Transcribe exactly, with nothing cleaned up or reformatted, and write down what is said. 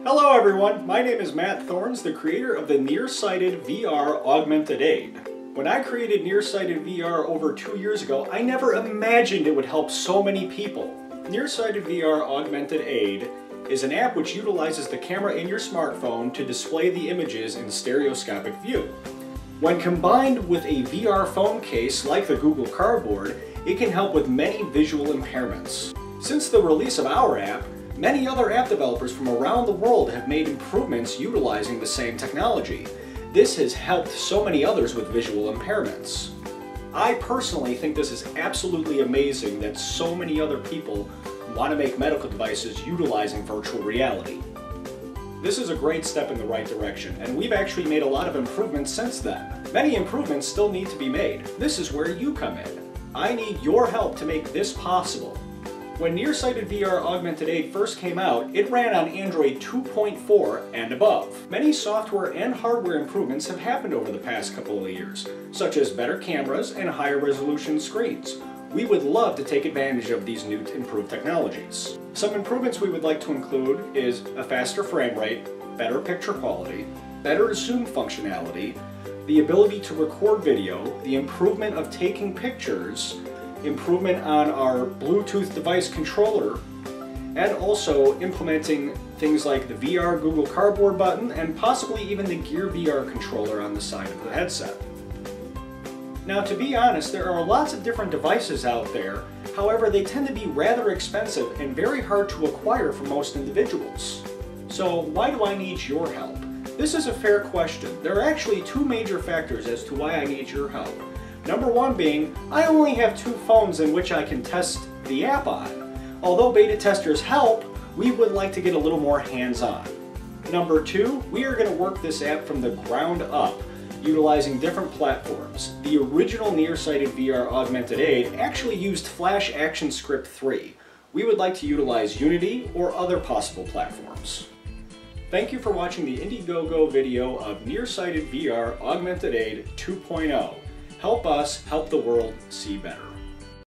Hello everyone, my name is Matt Thorns, the creator of the Nearsighted V R Augmented Aid. When I created Nearsighted V R over two years ago, I never imagined it would help so many people. Nearsighted V R Augmented Aid is an app which utilizes the camera in your smartphone to display the images in stereoscopic view. When combined with a V R phone case like the Google Cardboard, it can help with many visual impairments. Since the release of our app, many other app developers from around the world have made improvements utilizing the same technology. This has helped so many others with visual impairments. I personally think this is absolutely amazing that so many other people want to make medical devices utilizing virtual reality. This is a great step in the right direction, and we've actually made a lot of improvements since then. Many improvements still need to be made. This is where you come in. I need your help to make this possible. When Nearsighted V R Augmented Aid first came out, it ran on Android two point four and above. Many software and hardware improvements have happened over the past couple of years, such as better cameras and higher resolution screens. We would love to take advantage of these new improved technologies. Some improvements we would like to include is a faster frame rate, better picture quality, better zoom functionality, the ability to record video, the improvement of taking pictures, improvement on our Bluetooth device controller, and also implementing things like the V R Google Cardboard button and possibly even the Gear V R controller on the side of the headset. Now, to be honest, there are lots of different devices out there. However, they tend to be rather expensive and very hard to acquire for most individuals. So why do I need your help? This is a fair question. There are actually two major factors as to why I need your help. Number one being, I only have two phones in which I can test the app on. Although beta testers help, we would like to get a little more hands-on. Number two, we are going to work this app from the ground up, utilizing different platforms. The original Nearsighted V R Augmented Aid actually used Flash ActionScript three. We would like to utilize Unity or other possible platforms. Thank you for watching the IndieGoGo video of Nearsighted V R Augmented Aid two point oh. Help us help the world see better.